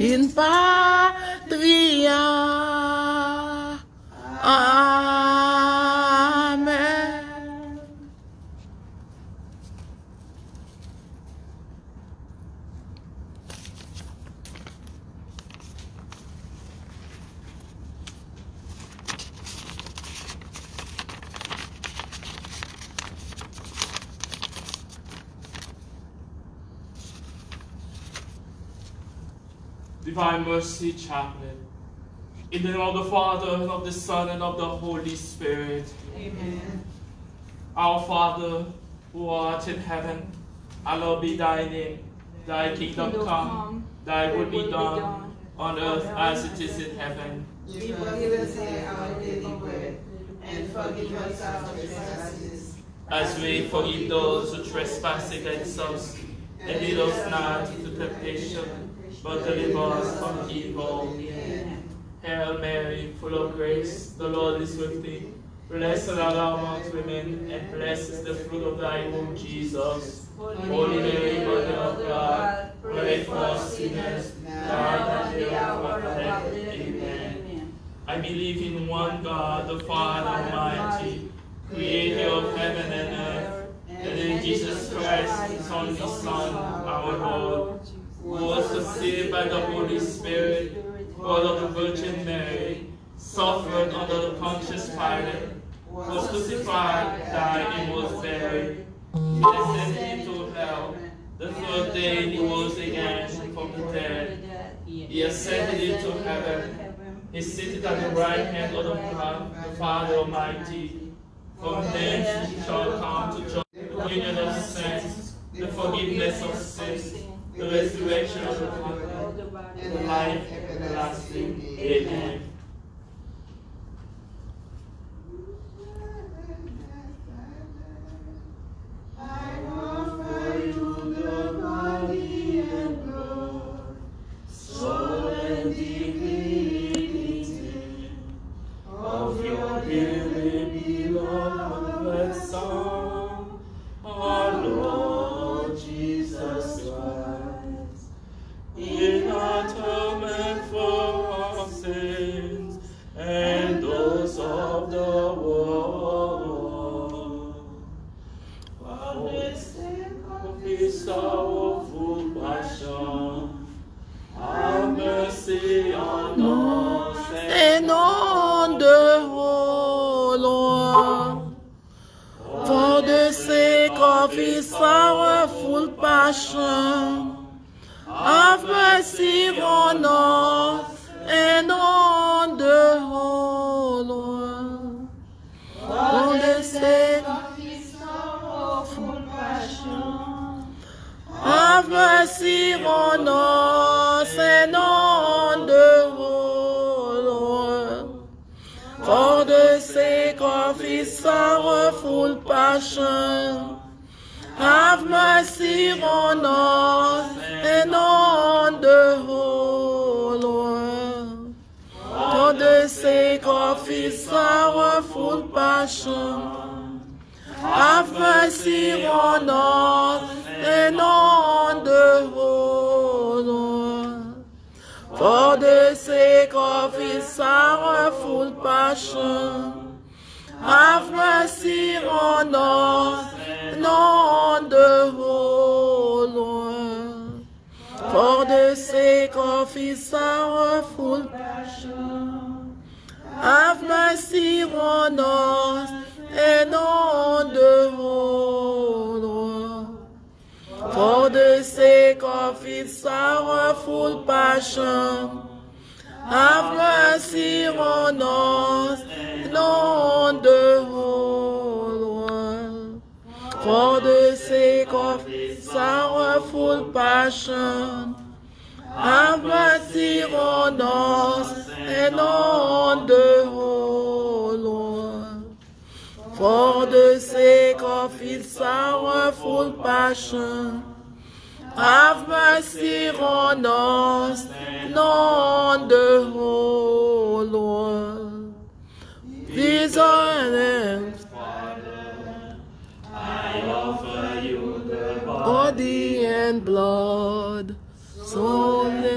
in patria. Amen. Divine Mercy Chaplet. In the name of the Father, and of the Son, and of the Holy Spirit. Amen. Our Father, who art in heaven, hallowed be thy name. Thy kingdom come, thy will be done, on earth as it is in heaven. Give us our daily bread, and forgive us our trespasses, as we forgive those who trespass against us. And lead us not into temptation, but deliver us from evil. Amen. Hail Mary, full of grace, the Lord is with thee. Blessed art thou amongst women, and blessed is the fruit of thy womb, Jesus. Holy Mary, Mother of God, pray for us sinners, now and at the hour of our death. Amen. I believe in one God, the Father Almighty, creator of heaven and earth, and in Jesus Christ, his only Son, our Lord, who was conceived by the Holy Spirit, born of the Virgin Mary, suffered under the Pontius Pilate, was crucified, died, and was buried. He descended into hell. The third day he rose again from the dead. He ascended into heaven. He is seated at the right hand of God, the Father Almighty. From thence he shall come to judge the union of saints, the forgiveness of sins, the resurrection of the body, and the life everlasting. Amen. I offer you the body and blood, soul and divinity of your dearly beloved Son, our Lord Jesus Christ, in atonement for our sins and those of the world. For the sake of his sorrowful passion, have mercy on us And on the whole world, for the sake of his sorrowful passion, have mercy on us and on the whole world. For the sake of his sorrowful passion, have mercy on us and on the whole world. For the sake of his sorrowful passion, have mercy on us and on the whole world. For the sake of his sorrowful passion, have mercy on us and on the whole world. For the sake of his sorrowful passion, have mercy on us and on the whole world. For the sake of his sorrowful passion, have mercy on us and on the whole world. For the sake of his sorrowful passion, have mercy on us and on the whole world. For the sake of his sorrowful passion, have mercy on us and on the whole world. For the sake of his sorrowful passion, have mercy on us and on the whole world. These are the Father, I offer you the body and blood, so the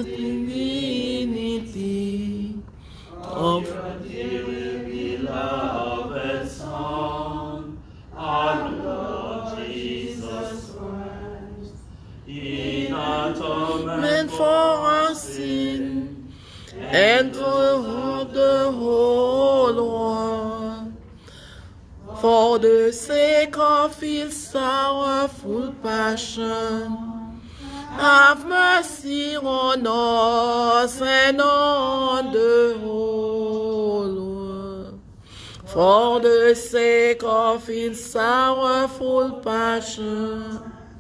divinity of your dearly beloved Son, our Lord Jesus Christ, in atonement for our sin and for the whole world, for the sake of his sorrowful passion, have mercy on us and on the whole world. For the sake of his sorrowful passion,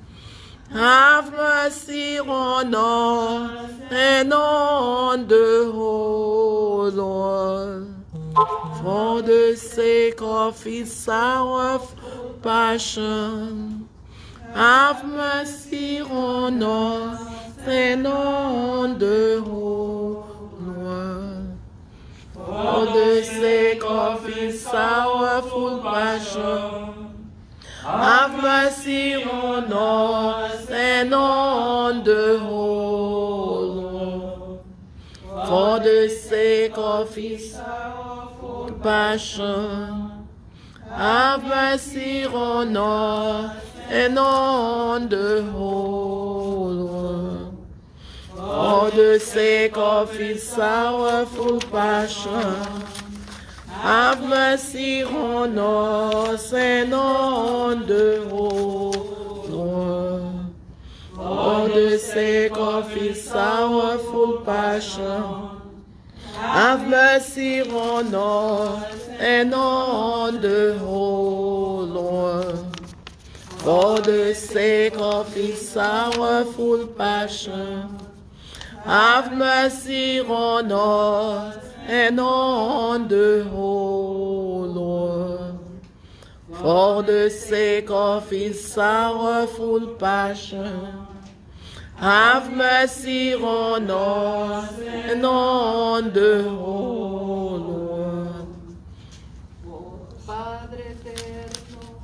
have mercy on us and on the whole world. For the sake of his sorrowful passion, have mercy on us and on the whole world. For the sake of his sorrowful passion, have mercy on us and on the whole world. For the sake of his sorrowful passion, have mercy on us and on the whole world. For the sake of his sorrowful passion, have mercy on us and on the whole world. For the sake of his sorrowful passion, have mercy on us and on the whole world. For the sake of his sorrowful passion, have mercy on us and on the whole world. For the sake of his sorrowful passion, have mercy on us and on the whole world. Oh, Padre eterno,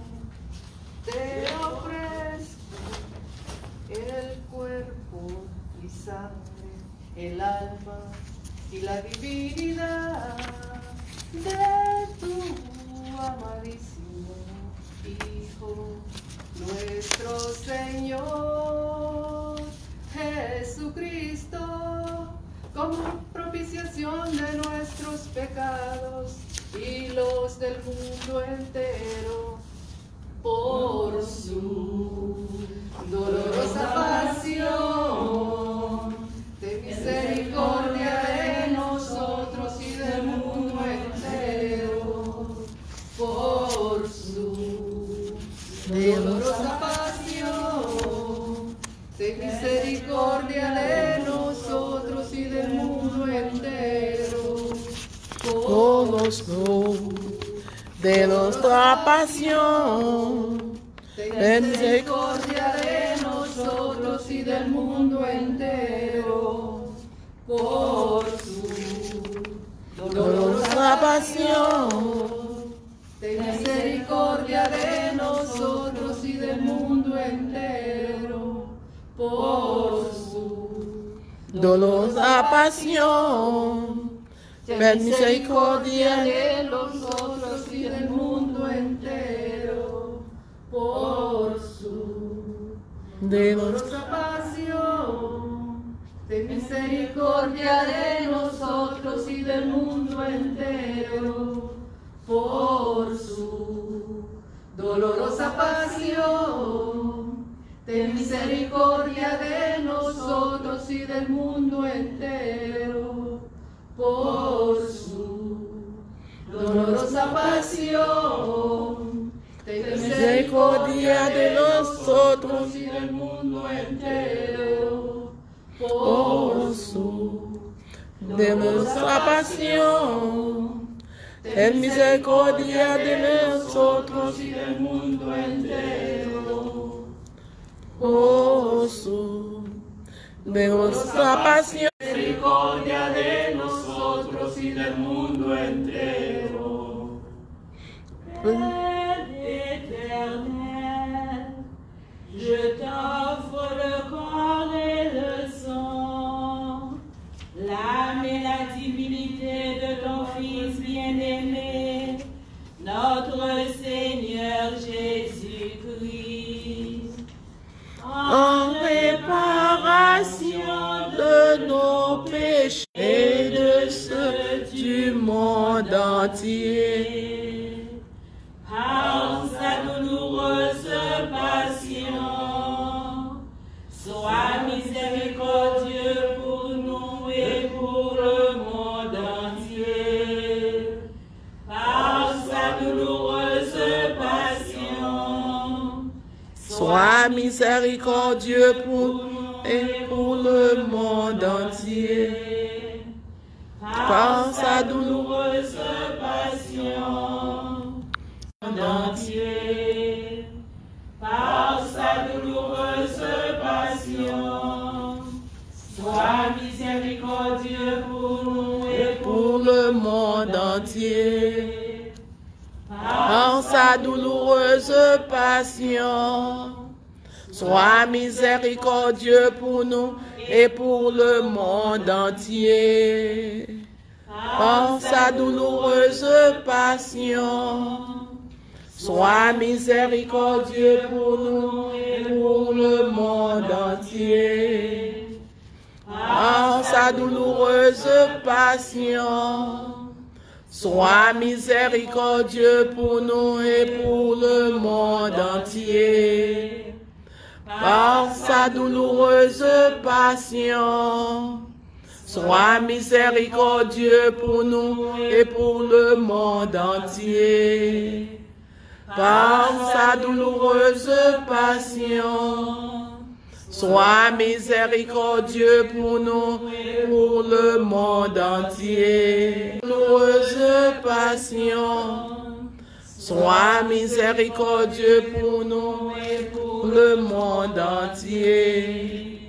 te ofrezco el cuerpo y sangre, el alma y la divinidad de tu amadísimo Hijo, nuestro Señor Jesucristo, como propiciación de nuestros pecados y los del mundo entero, por su dolorosa pasión, de misericordia de nosotros y del mundo entero, por su dolorosa pasión, de misericordia de nosotros y del mundo entero, por su de nuestra pasión, de misericordia de nosotros y del mundo entero, por su dolorosa pasión, de misericordia de nosotros y del mundo entero, por su dolorosa pasión, de misericordia de nosotros y del mundo entero, por su dolorosa pasión, de misericordia de nosotros y del mundo entero, por su dolorosa pasión, de misericordia de nosotros y del mundo entero, por su dolorosa pasión, de misericordia de nosotros y del mundo entero, por su dolorosa pasión, ten misericordia de nosotros y del mundo entero, por su dolorosa pasión, misericordia de nosotros y del mundo entero. Père éternel, je t'offre le corps et le sang de nos péchés et de ceux du monde entier. Par sa douloureuse passion, sois miséricordieux pour nous et pour le monde entier. Par sa douloureuse passion, sois miséricordieux pour nous et pour le monde entier. Par sa douloureuse passion, entier. Par sa douloureuse passion, sois miséricordieux pour nous et pour le monde entier. Par sa douloureuse passion, sois miséricordieux pour nous et pour le monde entier. Par sa douloureuse passion, sois miséricordieux pour nous et pour le monde entier. Par sa douloureuse passion, sois miséricordieux pour nous et pour le monde entier. Par sa douloureuse passion, sois miséricordieux pour nous et pour le monde entier. Par sa douloureuse passion, sois miséricordieux pour nous et pour le monde entier. Douloureuse passion, sois miséricordieux pour nous et pour le monde entier.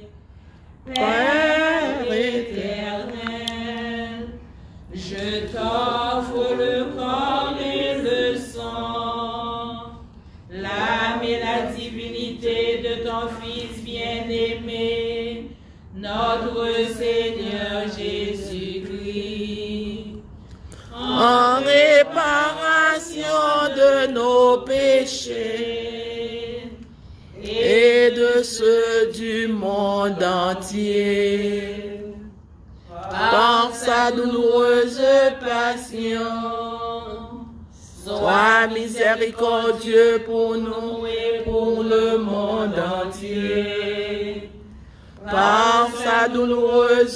Père éternel, je t'offre le corps et le sang, l'âme et la divinité de ton Fils bien-aimé, notre Seigneur Jésus-Christ, en réparation de nos péchés et de ceux du monde entier. Par sa douloureuse passion, sois miséricordieux pour nous et pour le monde entier. Par sa douloureuse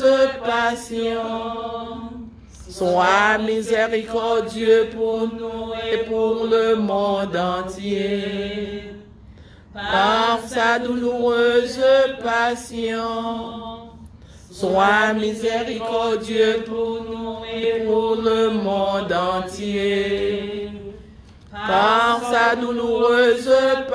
passion, sois miséricordieux pour nous et pour le monde entier. Par sa douloureuse passion, sois miséricordieux pour nous et pour le monde entier. Par sa douloureuse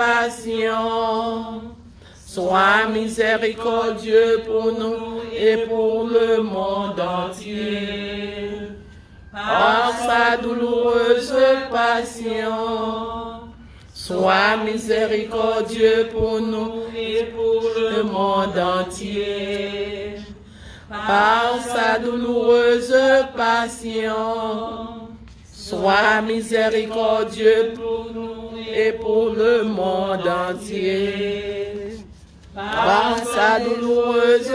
passion, sois miséricordieux pour nous et pour le monde entier. Par sa douloureuse passion, sois miséricordieux pour nous et pour le monde entier. Par sa douloureuse passion, sois miséricordieux pour nous et pour le monde entier. Par sa douloureuse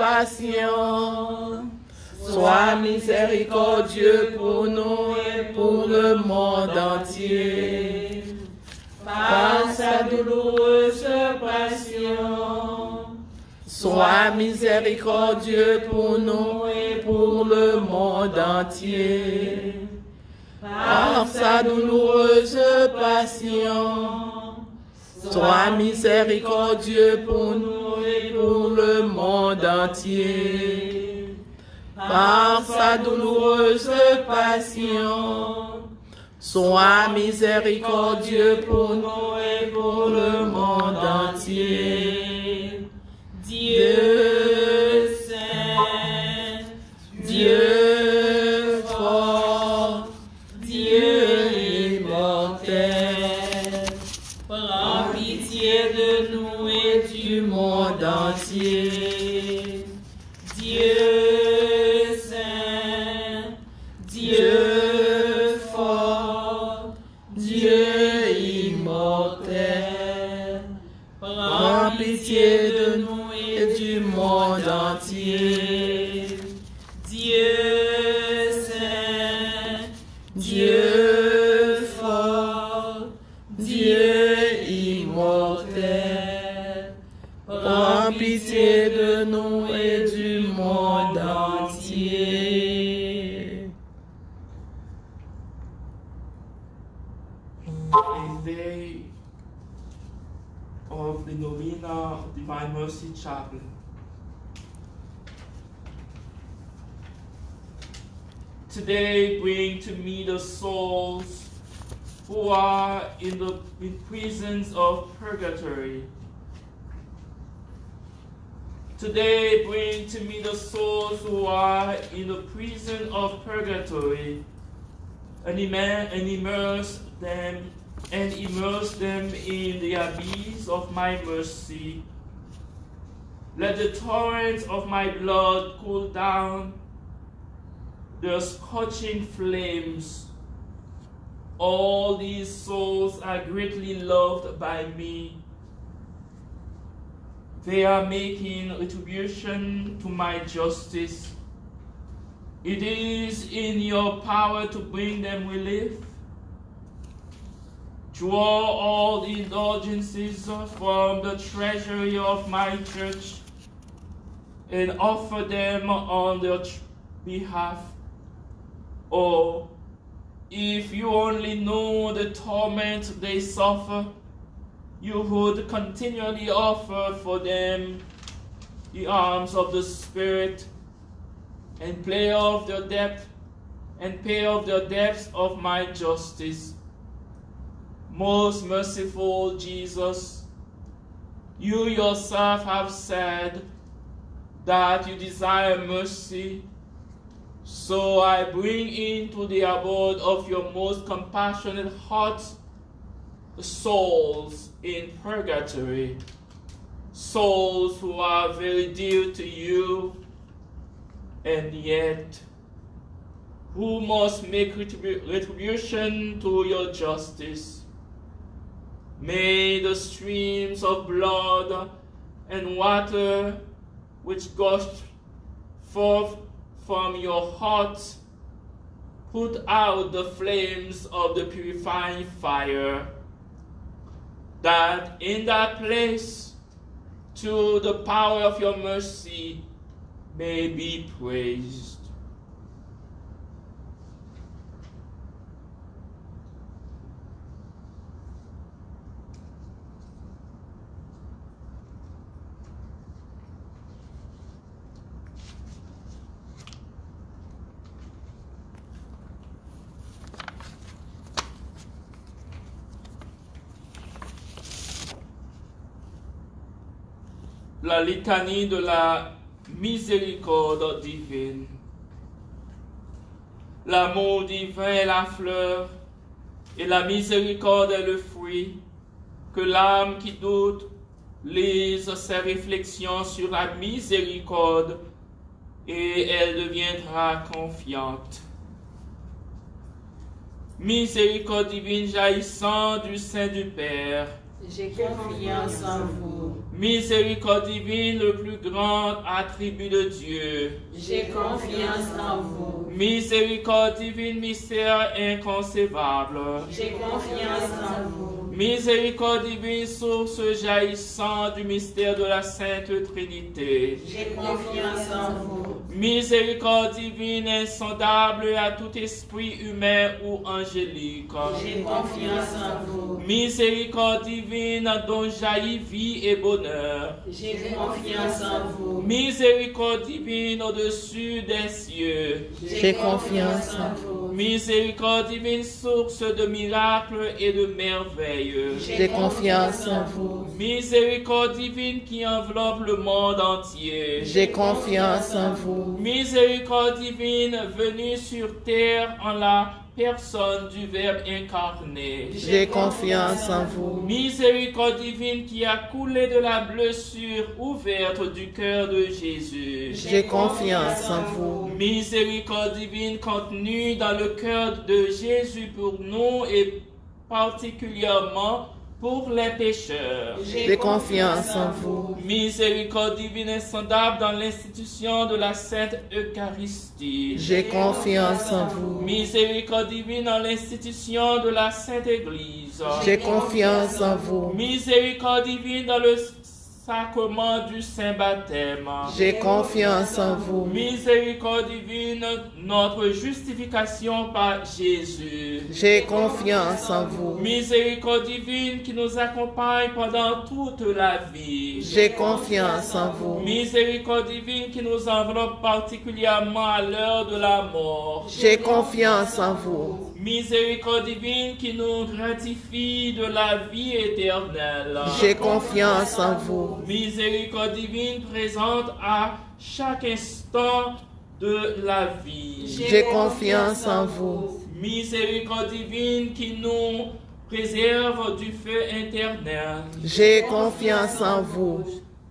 passion, sois miséricordieux pour nous et pour le monde entier. Par sa douloureuse passion, sois miséricordieux pour nous et pour le monde entier. Par sa douloureuse passion, sois miséricordieux pour nous et pour le monde entier. Par sa douloureuse passion, sois miséricordieux pour nous et pour le monde entier. Dieu saint, Dieu fort, Dieu immortel, prends pitié de nous et du monde entier. Dieu saint, Dieu fort, Dieu immortel, prends pitié de nous et du monde entier. Dieu saint, Dieu fort, Dieu immortel, prends pitié de nous et du monde entier. A day of the Novena Divine Mercy Chapel. Today bring to me the souls who are in prisons of purgatory. Today bring to me the souls who are in the prison of purgatory, and immerse them in the abyss of my mercy. Let the torrents of my blood cool down the scorching flames. All these souls are greatly loved by me. They are making retribution to my justice. It is in your power to bring them relief. Draw all the indulgences from the treasury of my church and offer them on their behalf. Or, if you only know the torment they suffer, you would continually offer for them the arms of the Spirit and pay off the debts of my justice. Most merciful Jesus, you yourself have said that you desire mercy, so I bring into the abode of your most compassionate heart souls in purgatory, souls who are very dear to you, and yet who must make retribution to your justice. May the streams of blood and water which gush forth from your heart put out the flames of the purifying fire, that in that place, to the power of your mercy, may be praised. La litanie de la miséricorde divine. L'amour divin est la fleur, et la miséricorde est le fruit. Que l'âme qui doute lise ses réflexions sur la miséricorde, et elle deviendra confiante. Miséricorde divine jaillissant du sein du Père, j'ai confiance en vous. Miséricorde divine, le plus grand attribut de Dieu, j'ai confiance en vous. Miséricorde divine, mystère inconcevable, j'ai confiance en vous. Miséricorde divine, source jaillissant du mystère de la Sainte Trinité, j'ai confiance en vous. Miséricorde divine, insondable à tout esprit humain ou angélique, j'ai confiance en vous. Miséricorde divine, dont jaillit vie et bonheur, j'ai confiance en vous. Miséricorde divine au-dessus des cieux, j'ai confiance en vous. Miséricorde divine, source de miracles et de merveilles, j'ai confiance en vous. Miséricorde divine qui enveloppe le monde entier, j'ai confiance en vous. Miséricorde divine venue sur terre en la personne du Verbe incarné, j'ai confiance en vous. Miséricorde divine qui a coulé de la blessure ouverte du cœur de Jésus, j'ai confiance en vous. Miséricorde divine contenue dans le cœur de Jésus pour nous et particulièrement pour les pécheurs. J'ai confiance en vous. Miséricorde divine insondable dans l'institution de la Sainte Eucharistie. J'ai confiance en vous. Miséricorde divine dans l'institution de la Sainte Église. J'ai confiance en vous. Miséricorde divine dans le sacrement du Saint Baptême. J'ai confiance en vous. Miséricorde divine, notre justification par Jésus. J'ai confiance en vous. Miséricorde divine qui nous accompagne pendant toute la vie. J'ai confiance en vous. Miséricorde divine qui nous enveloppe particulièrement à l'heure de la mort. J'ai confiance en vous. Miséricorde divine qui nous gratifie de la vie éternelle. J'ai confiance en vous. Miséricorde divine présente à chaque instant de la vie. J'ai confiance en vous. Miséricorde divine qui nous préserve du feu éternel. J'ai confiance en vous.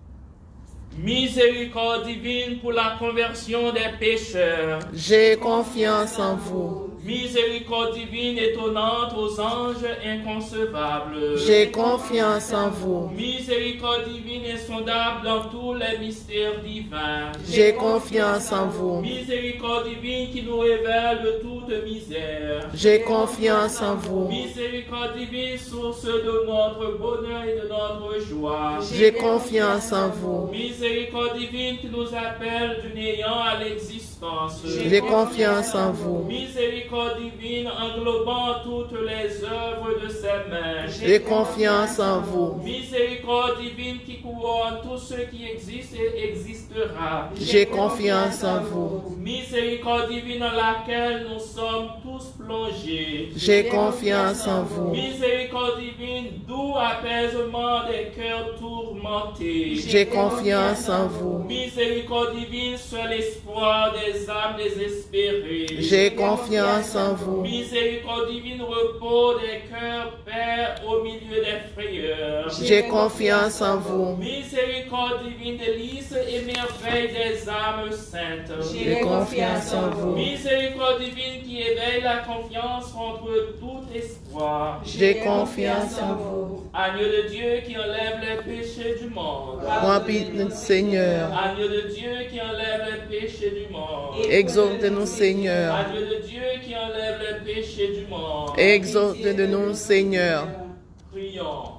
Miséricorde divine pour la conversion des pécheurs. J'ai confiance en vous. Miséricorde divine étonnante aux anges inconcevables. J'ai confiance en vous. Miséricorde divine insondable dans tous les mystères divins. J'ai confiance en vous. Miséricorde divine qui nous révèle de toute misère. J'ai confiance en vous. Miséricorde divine, source de notre bonheur et de notre joie. J'ai confiance en vous. Miséricorde divine qui nous appelle du néant à l'existence. J'ai confiance en vous. Miséricorde divine englobant toutes les œuvres de ses mains. J'ai confiance en vous. Miséricorde divine qui couronne tout ce qui existe et existera. J'ai confiance en vous. Miséricorde divine dans laquelle nous sommes tous plongés. J'ai confiance en vous. Miséricorde divine, doux apaisement des cœurs tourmentés. J'ai confiance en vous. Miséricorde divine, seul espoir des âmes désespérées. J'ai confiance en vous. Miséricorde divine, repos des cœurs, Père, au milieu des frayeurs. J'ai confiance en vous. Miséricorde divine, délices et merveilles des âmes saintes. J'ai confiance en vous. Miséricorde divine qui éveille la confiance contre tout espoir. J'ai confiance en vous. Agneau de Dieu qui enlève les péchés du monde. Remplis-nous, Seigneur. Agneau de Dieu qui enlève les péchés du monde. Exauce-nous, Seigneur. Agneau de Dieu qui enlève les péchés du monde. Exauce-nous, Seigneur. Prions.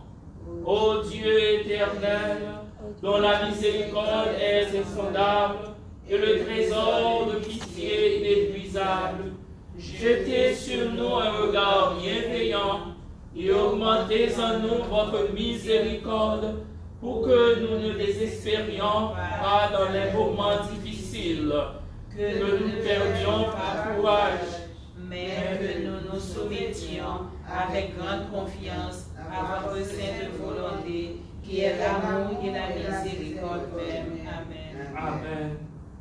Ô Dieu éternel, dont la miséricorde est insondable et le trésor de pitié inépuisable, jetez sur nous un regard bienveillant et augmentez en nous votre miséricorde pour que nous ne désespérions pas dans les moments difficiles, que nous ne perdions pas courage, mais que nous nous soumettions avec grande confiance à votre sainte volonté, qui est l'amour et la miséricorde même. Amen. Amen.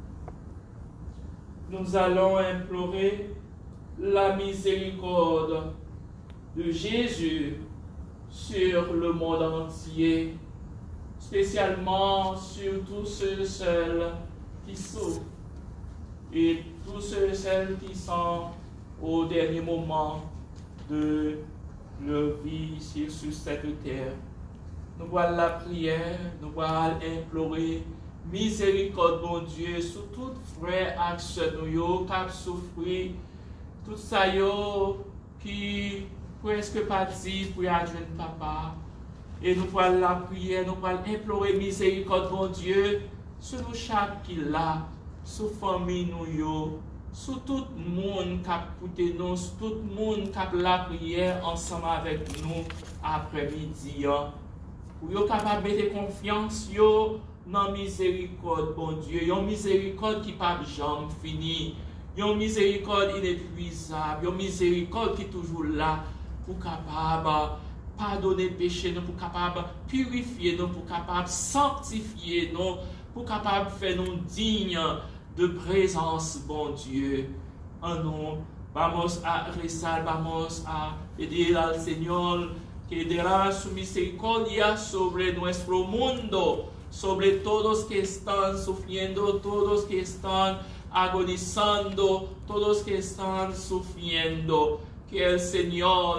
Nous allons implorer la miséricorde de Jésus sur le monde entier, spécialement sur tous ceux et celles qui souffrent et tous ceux et celles qui sont au dernier moment de leur vie ici sur cette terre. Nous voilà la prière, nous voilà implorer miséricorde, bon Dieu, sur tout frère action nous qui a souffert, tout ça qui presque parti pour adjoindre papa. Et nous voilà la prière, nous voilà implorer miséricorde, bon Dieu, sur nous chaque qui là, sur famille nous sur tout le monde qui a écouté nous, sur tout le monde qui a la prière ensemble avec nous après-midi. Pour yo capable de mettre confiance dans miséricorde, bon Dieu, une miséricorde qui pas jamais fini, une miséricorde inépuisable, une miséricorde qui est toujours là pour capable pardonner péché, nous pour capable purifier nous, pour capable sanctifier nous, pour capable faire nous dignes de présence, bon Dieu. En nous, vamos a rezar, vamos a pedir al Señor que derrame su misericordia sobre nuestro mundo, sobre todos que están sufriendo, todos que están agonizando, todos que están sufriendo. Que el Señor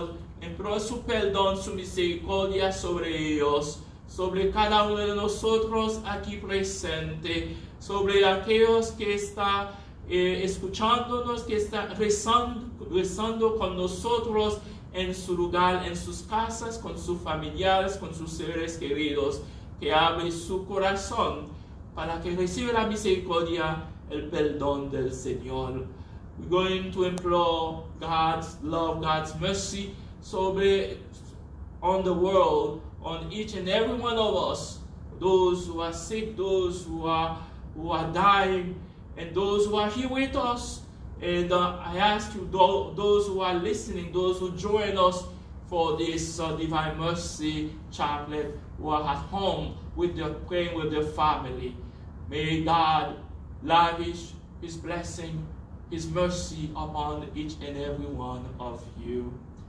imploro su perdón, su misericordia sobre ellos, sobre cada uno de nosotros aquí presente, sobre aquellos que están escuchándonos, que están rezando con nosotros en su lugar, en sus casas, con sus familiares, con sus seres queridos, que abren su corazón para que reciba la misericordia, el perdón del Señor. We're going to implore God's love, God's mercy on the world, on each and every one of us, those who are sick, those who are dying, and those who are here with us. And I ask you, those who are listening, those who join us for this Divine Mercy Chaplet, who are at home praying with their family, may God lavish His blessing, His mercy upon each and every one of you.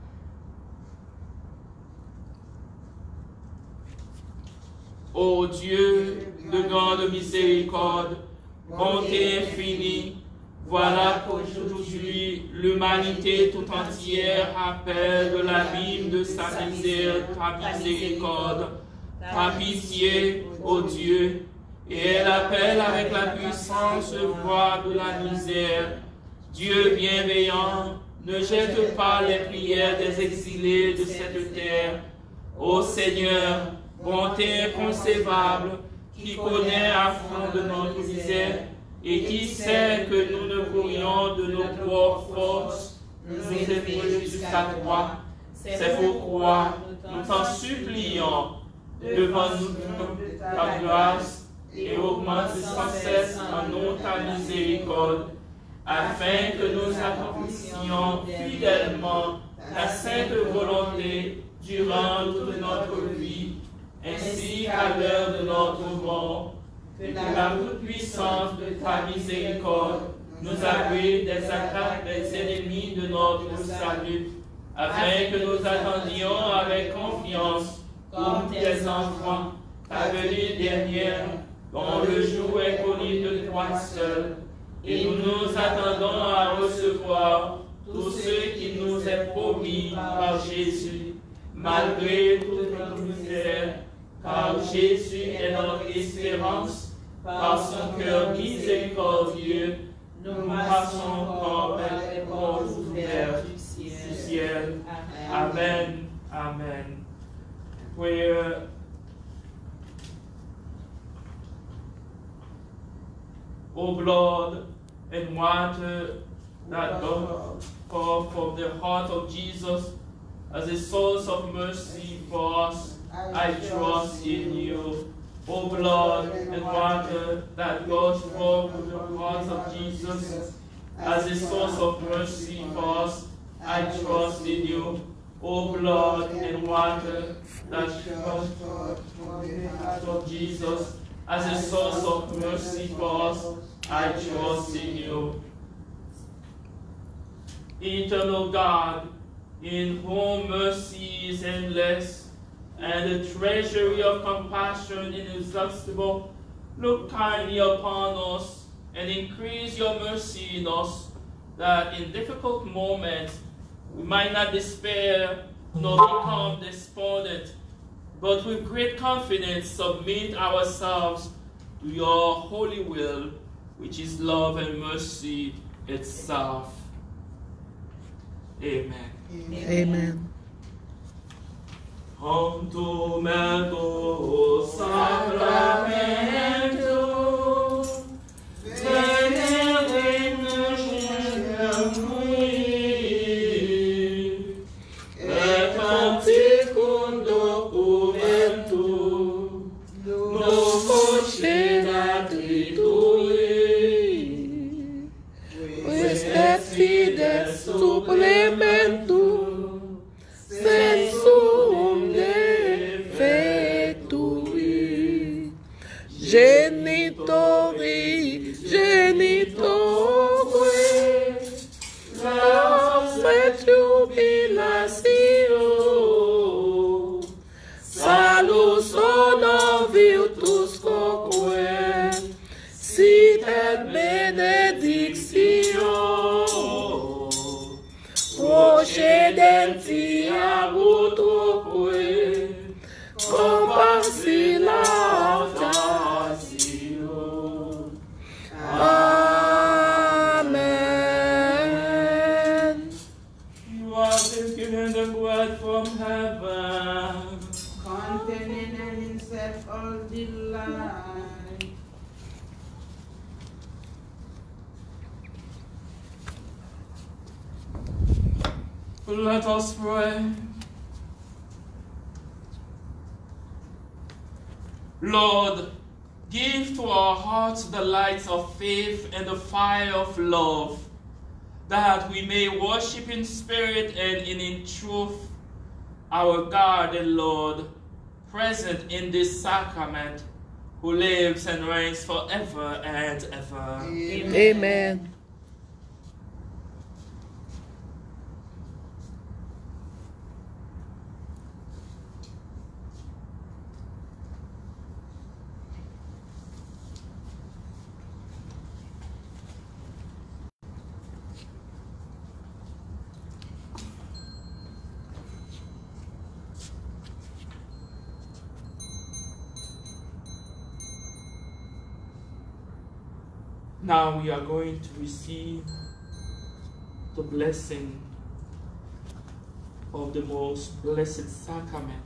Ô Dieu de grande miséricorde, bonté infinie, voilà qu'aujourd'hui l'humanité tout entière appelle de l'abîme de sa misère ta miséricorde, ta pitié, ô Dieu, et elle appelle avec la puissance voix de la misère. Dieu bienveillant, ne jette pas les prières des exilés de cette terre. Ô Seigneur, bonté inconcevable, qui connaît à fond de notre misère et qui sait que nous ne pourrions de nos propres forces nous élever jusqu'à toi. C'est pourquoi nous t'en supplions devant nous ta grâce et augmente sans cesse en nous ta miséricorde, afin que nous accomplissions fidèlement ta sainte volonté durant toute notre vie, ainsi qu'à l'heure de notre mort, que la toute-puissance de ta miséricorde nous abrite des attaques des ennemis de notre salut, afin que nous attendions avec confiance, comme tes enfants, ta venue dernière, dont le jour est connu de toi seul, et nous nous attendons à recevoir tout ce qui nous est promis par Jésus, malgré toute notre misère, car Jésus est notre espérance. Par son cœur miséricordieux, nous passons encore les portes ouvertes du ciel. Amen. Amen. Prayer. O blood and water that go forth from the heart of Jesus as a source of mercy for us, I trust in you. O blood and water that goes forth from the heart of Jesus as a source of mercy for us, I trust in you. O blood and water that goes forth from the heart of Jesus as a source of mercy for us, I trust in you. Eternal God, in whom mercy is endless, and the treasury of compassion inexhaustible, look kindly upon us and increase your mercy in us, that in difficult moments we might not despair nor become despondent, but with great confidence submit ourselves to your holy will, which is love and mercy itself. Amen. Amen. Contumento sacramento, benedictus Jesuit, et canticum documentum, novoce natritui, quis et fides supplementum, sensum defectui, genitori, genitorque, et jubilatio, salus honor virtus coque, sit et benedictio, procedenti abutopue, compassi la tasio. Amen. You have been given the word from heaven, containing in himself all delight. Let us pray. Lord, give to our hearts the light of faith and the fire of love, that we may worship in spirit and in truth our God and Lord, present in this sacrament, who lives and reigns forever and ever. Amen. Amen. Now we are going to receive the blessing of the most blessed sacrament,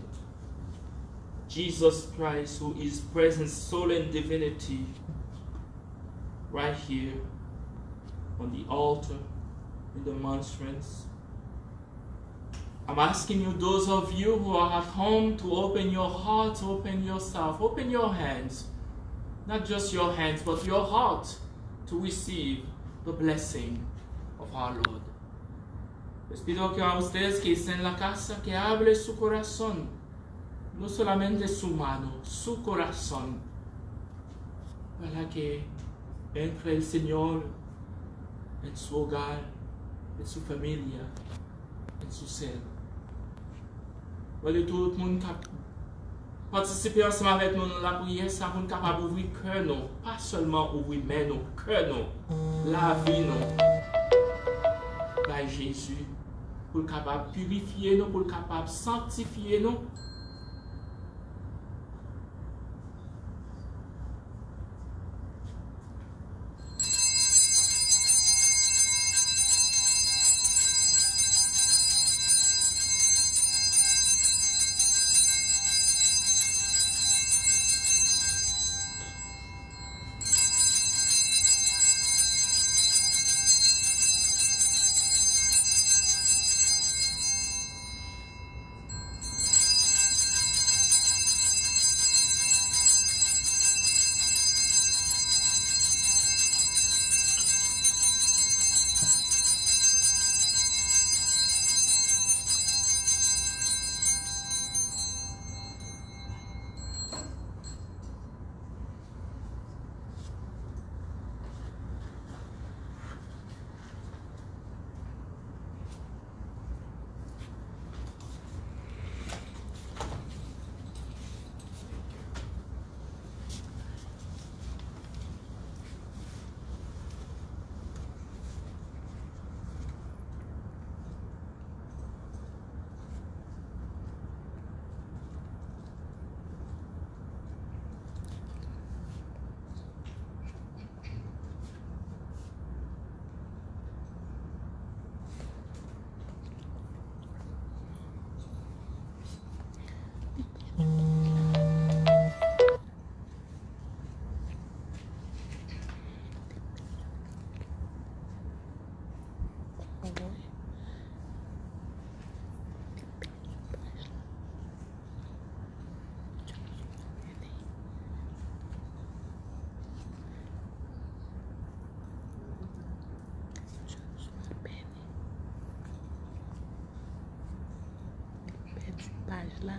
Jesus Christ, who is present soul and divinity, right here on the altar in the monstrance. I'm asking you, those of you who are at home, to open your heart, open yourself, open your hands, not just your hands, but your heart, to receive the blessing of our Lord. Les pido que a ustedes que estén en la casa, que hable su corazón, no solamente su mano, su corazón, para que entre el Señor en su hogar, en su familia, en su ser. Voilà, tout le monde participer ensemble avec nous dans la prière, ça pour nous capable d'ouvrir cœur nous, pas seulement ouvrir mais nous, cœur nous, la vie nous, par Jésus, pour capable purifier nous, pour capable sanctifier nous. Là.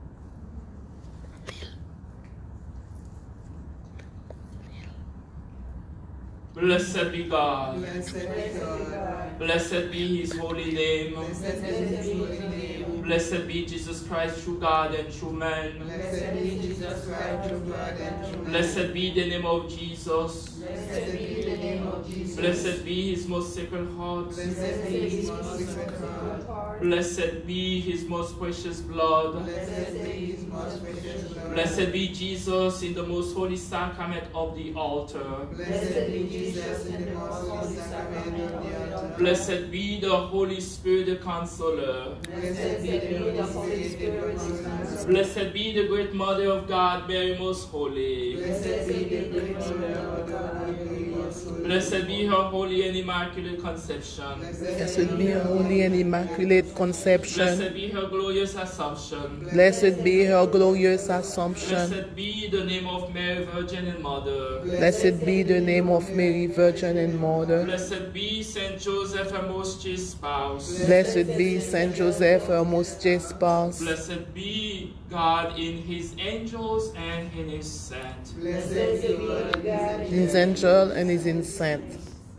Blessed be God. Blessed be God. Blessed be his holy name. Blessed be his holy name. Blessed be Jesus Christ, true God and true man. Blessed be Jesus Christ, true God and true man. Blessed be the name of Jesus. Blessed be the name of Jesus. Blessed be his most sacred heart. Blessed be his most sacred heart. Blessed be his most precious blood. Blessed be his most precious blood. Blessed be Jesus in the most holy sacrament of the altar. Blessed be Jesus in the most holy sacrament of the altar. Blessed be the Holy Spirit, the Consoler. Blessed be the Holy Spirit, the Consoler. Blessed be the great Mother of God, Mary most holy. Blessed be the great Mother of God, Mary most holy. Blessed be her holy and immaculate conception. Blessed be her holy and immaculate conception. Blessed be her glorious assumption. Blessed be her glorious assumption. Blessed be the name of Mary, Virgin and Mother. Blessed be the name of Mary, Virgin and Mother. Blessed be Saint Joseph, her most chaste spouse. Blessed be Saint Joseph, her most chaste spouse. Blessed be God in his angels and in his saints. Blessed be God. His angel and his saint.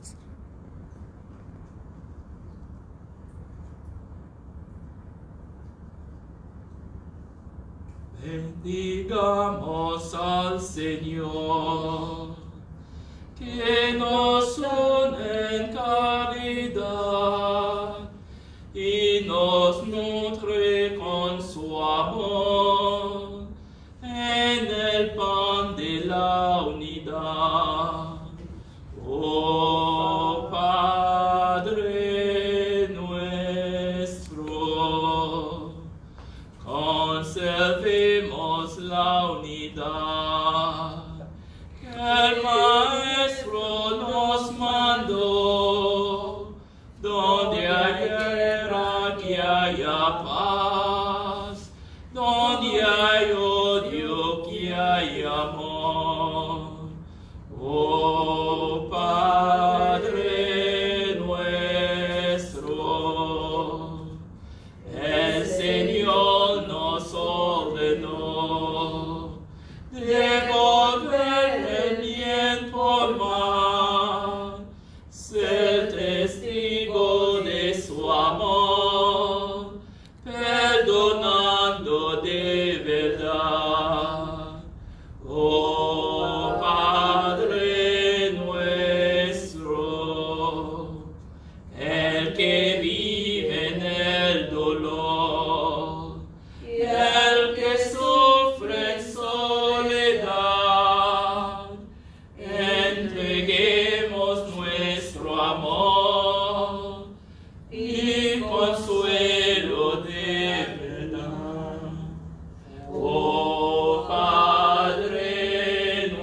Bendigamos al Señor, que nos une en caridad y nos nutre con su amor en el pan de la unidad. Oh Padre nuestro, conservemos la unidad que el Maestro nos mandó, donde haya guerra que haya paz, donde hay odio que haya amor. Oh Padre nuestro, el Señor nos ordenó devolver el bien por mal, ser testigo de su amor, perdonando de verdad. Oh Padre nuestro, el que vive en el dolor, el que sufre en soledad, entreguemos nuestro amor y consuelo de verdad. Oh Padre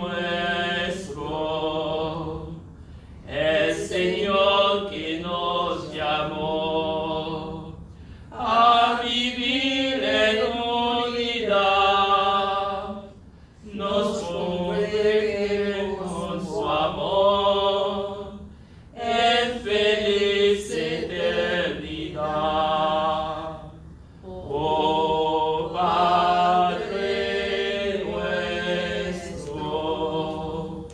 nuestro, el Señor que nos llamó a vivir en unidad, nos cumple con su amor en feliz eternidad. Oh Padre nuestro,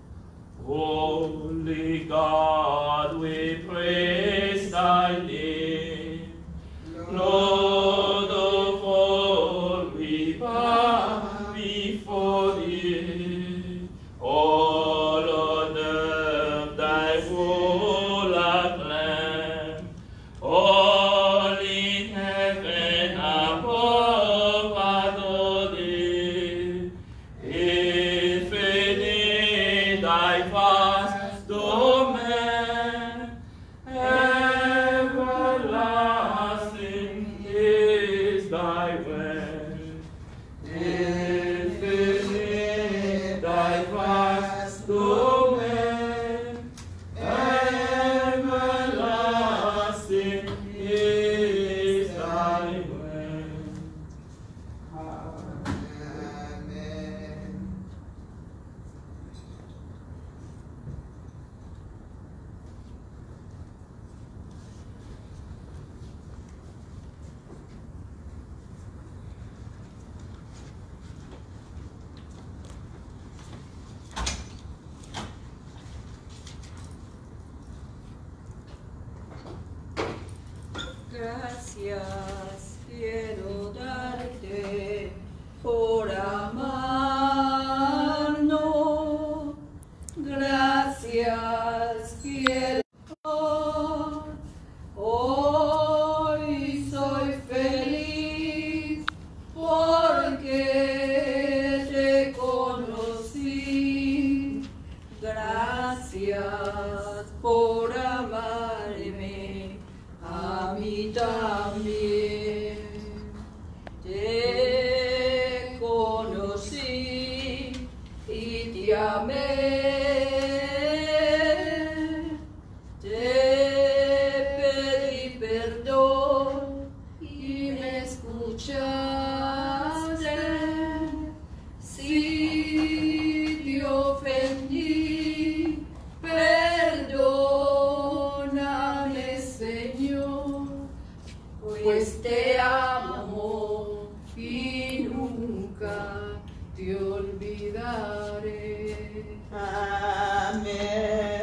holy God, we praise thy name. Lord of all, we bow before thee. All on earth thy full acclaim. All in heaven above adore thee. Infinite thy vast domain, everlasting is thy way. Infinite thy vast domain, everlasting is thy way. Amen. Gracias quiero darte por amarnos. Gracias quiero. Hoy soy feliz porque te conocí. Gracias por amarme a mí también. Te conocí y te amé. Te pedí perdón y me escuchaste. Si te ofendí, perdóname, Señor, pues te amo y nunca te olvidaré. Amén.